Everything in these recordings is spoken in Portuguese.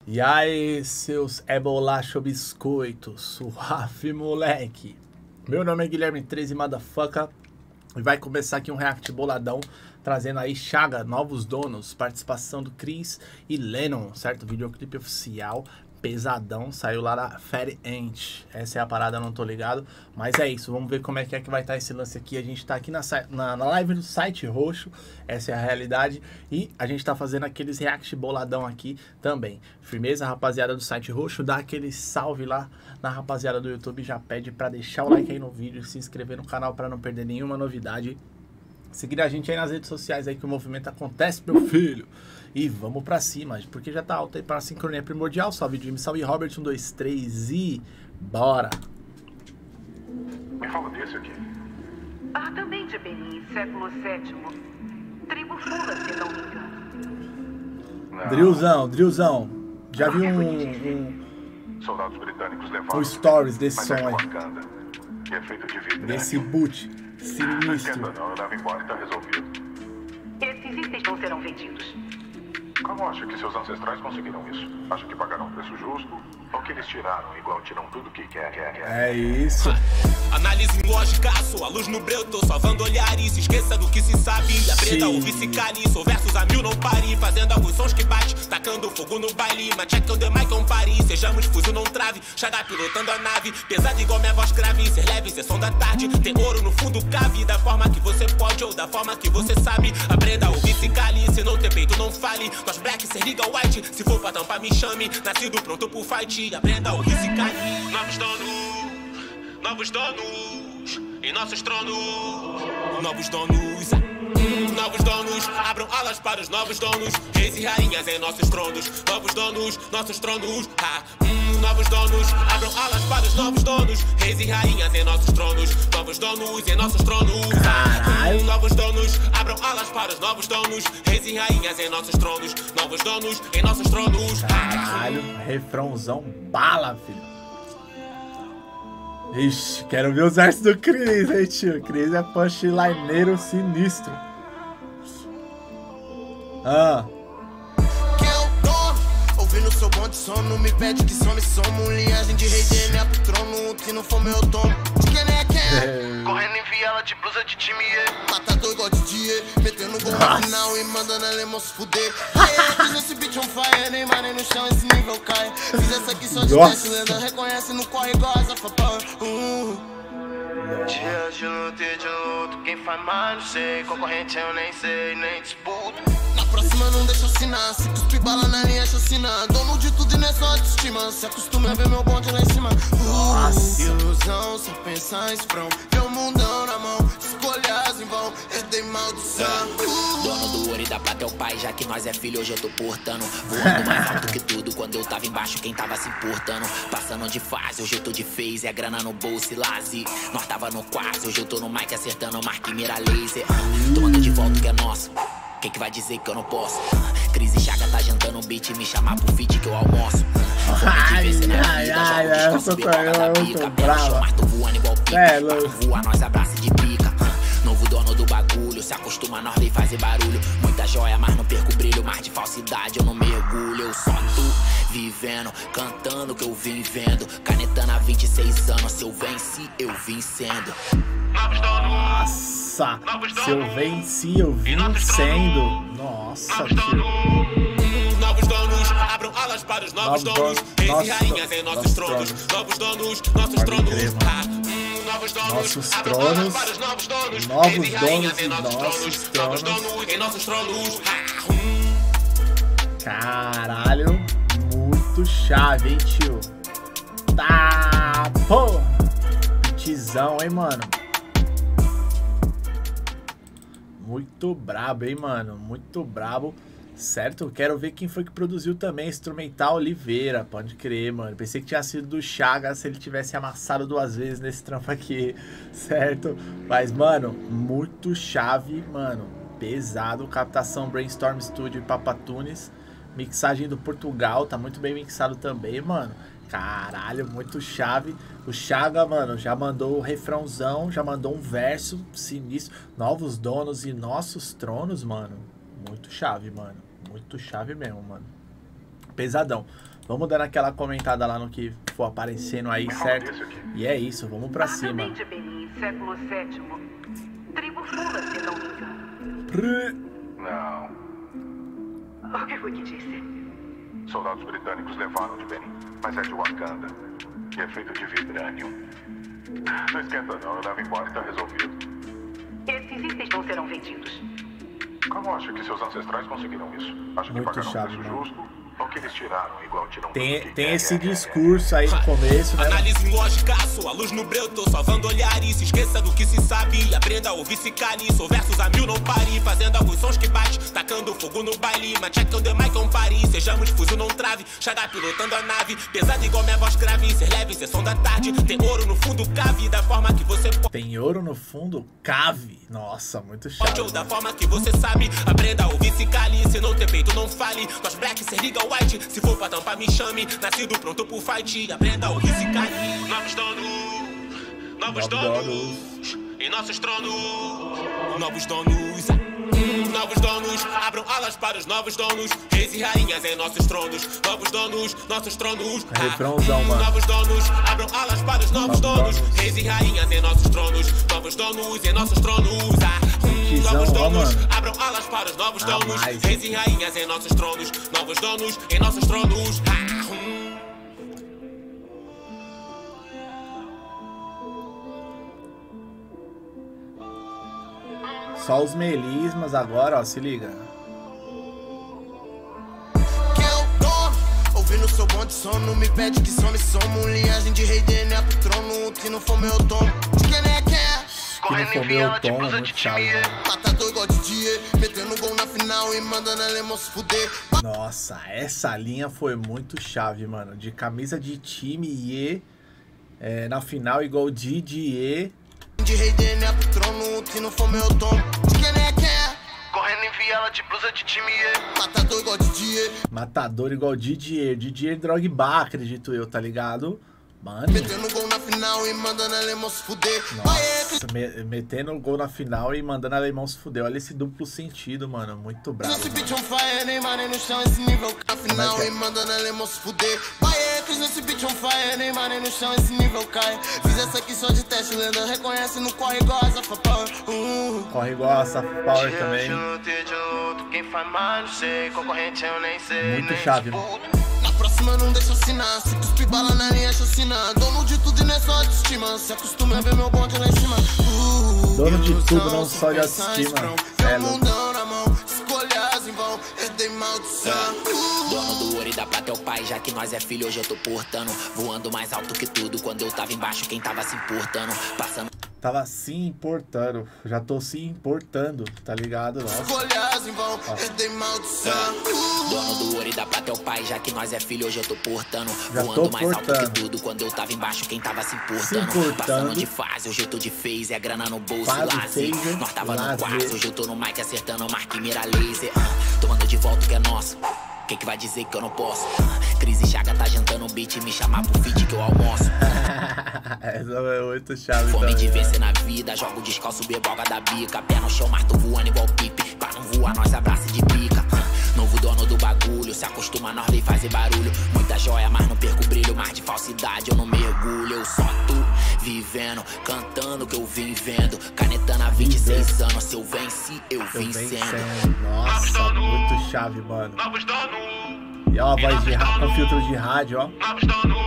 E aí, seus bolacha ou biscoito, suave moleque. Meu nome é Guilherme 13 Motherfucker e vai começar aqui um react boladão, trazendo aí Chaga, novos donos, participação do Chris e Lennon, certo? Videoclipe oficial, pesadão, saiu lá da Fat Ant. Essa é a parada, não tô ligado, mas é isso, vamos ver como é que vai estar esse lance aqui. A gente tá aqui na live do site roxo, essa é a realidade, e a gente tá fazendo aqueles react boladão aqui também. Firmeza, rapaziada do site roxo, dá aquele salve lá na rapaziada do YouTube, já pede pra deixar o like aí no vídeo, se inscrever no canal pra não perder nenhuma novidade. Seguir a gente aí nas redes sociais aí que o movimento acontece, meu filho. E vamos pra cima, porque já tá alto aí pra sincronia primordial. Salve Jimmy, salve Robert, 1, 2, 3 e bora! Me fala desse aqui. Também de Benin, século VII. Tribo Fula, se não me engano. Drillzão. Já vi Soldados britânicos levaram stories desse mas som é de aí. Wakanda, que é feito de vidro. Desse boot Não sinistro. esquenta não, eu levo embora e tá resolvido. Esses itens não serão vendidos. Como acha que seus ancestrais conseguiram isso? Acha que pagaram um preço justo? Ou que eles tiraram igual tiram tudo que quer? É isso. Análise lógica, sua luz no breu, tô salvando olhares. Esqueça do que se sabe, aprenda a Sim. ouvir se cale. Sou versos a mil, não pare, fazendo alguns sons que bate, tacando fogo no baile. Mas check on the mic on pare, sejamos fuzil, não trave. Chaga pilotando a nave, pesado igual minha voz grave. Ser leve, ser som da tarde, tem ouro no fundo, cave. Da forma que você pode ou da forma que você sabe. Aprenda a ouvir se cale, se não ter peito, não fale. Nós black, ser liga white, se for pra tampar, me chame. Nascido pronto pro fight, aprenda a ouvir se cale. Novos donos, em nossos tronos. Novos donos, abram alas para os novos donos. Reis e rainhas em nossos tronos. Novos donos. Novos donos, abram alas para os novos donos. Reis e rainhas em nossos tronos. Novos donos em nossos tronos. Caralho. Novos donos, abram alas para os novos donos. Reis e rainhas em nossos tronos. Novos donos em nossos tronos. Caralho, refrãozão bala, filho. Ixi, quero ver os versos do Chris, hein, tio. Chris é punchlineiro sinistro. Que é o dono, ouvindo seu bom de sono. Me pede que some, somos linhagem de rei DNA pro trono. Que não for meu dono, de quem é quem é. Correndo em viela de blusa de time, matador igual de dia. Metendo gol no final e mandando alemão se fuder. Fiz esse beat on fire, nem marei no chão, esse nível cai. Fiz essa aqui só de teste, lenda reconhece, não corre igual a Zafapão. Dia de luta e de luto, quem faz mais não sei. Concorrente eu nem sei, nem disputo. Na próxima não deixa assinar, se cuspir bala na linha chacina. Dono de tudo e não é só autoestima, se acostuma a ver meu bonde lá em cima. Ilusão, só pensar em sprão. Ver o mundão na mão, escolhas em vão, herdei maldição. Dono do ouro e da prata é o pai, já que nós é filho, hoje eu tô portando. Voando mais alto que tudo, quando eu tava embaixo, quem tava se importando. Passando de fase, hoje eu tô de phase, é grana no bolso e laze. Nós tava no quase, hoje eu tô no mic acertando, marca e mira laser. Tomando de volta o que é nosso, quem que vai dizer que eu não posso? Cris e Chaga tá jantando um beat, me chamar pro feat que eu almoço. Essa tá muito brava. Voando igual pica, É, louco. voa, nós abraça de pica. Novo dono do bagulho, se acostuma, nós vem fazer barulho. Muita joia, mas não perco o brilho. Mar de falsidade, eu não mergulho. Eu só tô vivendo, cantando o que eu vim vendo. Canetando há 26 anos, se eu venci, eu vim sendo. Novos donos. Nossa, se eu venci, eu vim sendo. Nossa, tio. Novos donos, abram alas para os novos donos. Reis e rainhas em nossos tronos. Novos donos, nossos tronos. Novos donos, Nossos abram tronos. alas para os novos donos. Novos Reis e rainhas donos em e nossos nossos tronos. tronos. Novos donos em nossos tronos. Caralho, muito chave, hein, tio. Tá, porra. Tizão, hein, mano. Muito brabo, hein, mano. Muito brabo. Certo? Quero ver quem foi que produziu também. Instrumental Oliveira. Pode crer, mano. Pensei que tinha sido do Chaga se ele tivesse amassado 2 vezes nesse trampo aqui. Certo? Mas, mano, muito chave, mano. Pesado. Captação Brainstorm Studio e Papatunes. Mixagem do Portugal. Tá muito bem mixado também, mano. Caralho, muito chave. O Chaga, mano, já mandou o refrãozão, já mandou um verso sinistro. Novos donos e nossos tronos, mano. Muito chave, mano. Muito chave mesmo, mano. Pesadão. Vamos dando aquela comentada lá no que for aparecendo aí, certo? E é isso, vamos pra cima. Também de Benin, século VII. Tribo Fula, se não me engano. Não. O que foi que disse? Soldados britânicos levaram de Benin, mas é de Wakanda. E é feito de vibranium. Não esquenta não, eu levo embora e tá resolvido. Esses itens não serão vendidos. Como acha que seus ancestrais conseguiram isso? Acha que Muito pagaram chave, um preço mano. justo? Ou que eles tiraram igual tiram Tem esse discurso aí no começo, né? Análise lógica, sua luz no breu, tô salvando olhares. Se esqueça do que se sabe e aprenda a ouvir se cale. Sou versos a mil, não pare, fazendo alguns sons que bate. Tacando fogo no baile, check on the mic on Paris. Sejamos fuzil, não trave, chaga pilotando a nave. Pesado igual minha voz grave, ser leve, sessão da tarde. Tem ouro no fundo, cave, da forma que você pode. Tem ouro no fundo, cave. Nossa, muito chato. Ou da forma que você sabe, aprenda a ouvir se cale. Se não ter peito, não fale. Nós black, cê liga white. Se for pra tampar, me chame. Nascido pronto pro fight. Aprenda a ouvir se cale. Novos donos, novos donos. Em nossos tronos, novos donos. Novos donos, abram alas para os novos donos. Reis e rainhas em nossos tronos. Novos donos, nossos tronos. Refrãozão, mano. Novos donos, abram alas para os novos donos. Reis e rainhas em nossos tronos. Novos donos em nossos tronos. Novos donos, abram alas para os novos donos. Reis e rainhas em nossos tronos. Novos donos em nossos tronos. Só os melismas agora, ó, se liga. Quem é o dono? Ouvindo seu bonde sono, me pede que some. Linhagem de rei DNA pro trono, que não for meu dono. De quem é quem é? Correndo em viela de blusa de time. Matador igual de dia, metendo gol na final e mandando alemão se fuder. Nossa, essa linha foi muito chave, mano. De camisa de time e na final igual Didier. De rei DNA pro trono, que não for meu dono. De quem é quem é? Correndo em viela de blusa de time. Matador igual Didier. Matador igual Didier. Didier Drogba, acredito eu, tá ligado? Mano. Metendo gol na final e mandando alemão se fuder. Nossa, metendo gol na final e mandando alemão se fuder. Olha esse duplo sentido, mano. Muito bravo. Esse beat on fire, Neymar no chão, esse nível na final e mandando alemão se fuder. Nesse beat on fire, Neymar no chão, esse nível cai. Fiz essa aqui só de teste, lenda reconhece, não corre igual a Safa Power. Corre igual a Safa Power também. Quem faz mal, não sei, concorrente eu nem sei. Muito chave, mano. Na próxima não deixa assinar, se cuspir bala na linha, chacina. Dono de tudo e não é só autoestima, se acostuma a ver meu bonde lá em cima. Dono de tudo, não só de autoestima. É mundão na mão, escolhas em vão, herdei maldição. Dono do ouro e da prata é o pai, já que nós é filho, hoje eu tô portando. Voando mais alto que tudo, quando eu tava embaixo, quem tava se importando. Passando... Tava se importando, já tô se importando, tá ligado? Nossa. Escolhas em vão, herdei maldição. Dono do ouro e da prata é o pai, já que nós é filho, hoje eu tô portando. Já Voando tô mais portando. alto que tudo, quando eu tava embaixo, quem tava se importando. Passando de fase, hoje eu tô de phase, é grana no bolso, lazer. Nós tava no quase, hoje eu tô no mic acertando, marca e mira laser. Tomando de volta o que é nosso. Quem que vai dizer que eu não posso? Crise Chaga tá jantando um beat, me chamar pro feed que eu almoço. Essa é muito chave. Fome também, de vencer na vida, jogo descalço, beboga da bica. Pé no chão, marto voando igual pipe. Pra não voar, nós abraça de pica. Novo dono do bagulho, se acostuma, nós vem fazer barulho. Muita joia, mas não perco o brilho. Mar de falsidade, eu não mergulho. Eu só tô vivendo, cantando o que eu vim vendo. Canetando há 26 anos, se eu venci, eu vim sendo. Nossa, muito chave, mano. Novos donos. E ó, a voz com filtro de rádio, ó. Novos donos.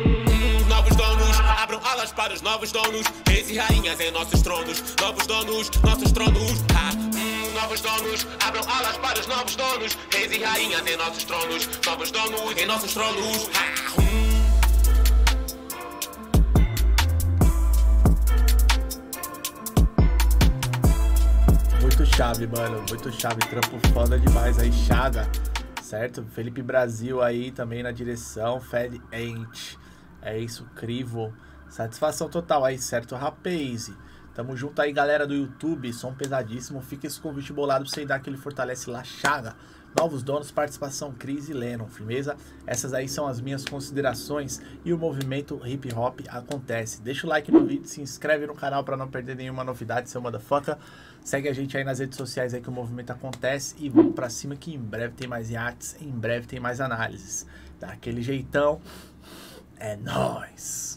Novos donos, abram alas para os novos donos. Reis e rainhas em nossos tronos. Novos donos, nossos tronos. Novos donos, abram alas para os novos donos. Reis e rainhas em nossos tronos. Novos donos em nossos tronos. Muito chave, mano. Muito chave. Trampo foda demais aí, Chaga. Certo? Felipe Brasil aí também na direção. Fed Ent. É isso, Crivo. Satisfação total aí, certo? Rapaze. Tamo junto aí, galera do YouTube. Som pesadíssimo. Fica esse convite bolado pra você dar aquele fortalece lá, Chaga. Novos donos, participação Cris e Lennon, firmeza? Essas aí são as minhas considerações e o movimento hip hop acontece. Deixa o like no vídeo, se inscreve no canal pra não perder nenhuma novidade, seu motherfucker. Segue a gente aí nas redes sociais aí que o movimento acontece e vamos pra cima que em breve tem mais reacts, em breve tem mais análises. Daquele jeitão. É nóis.